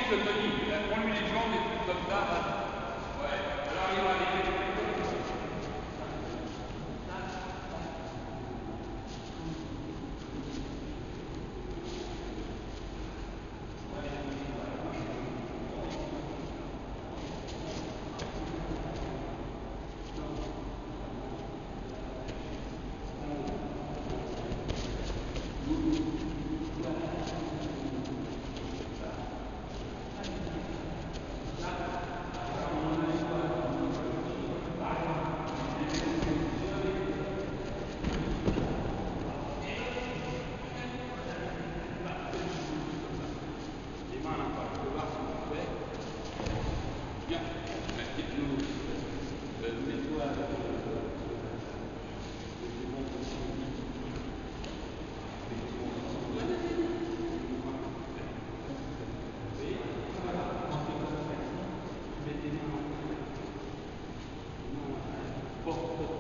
le Tony. Prends-lui les jambes, des trucs comme ça. Ouais. Alors il va aller. Porte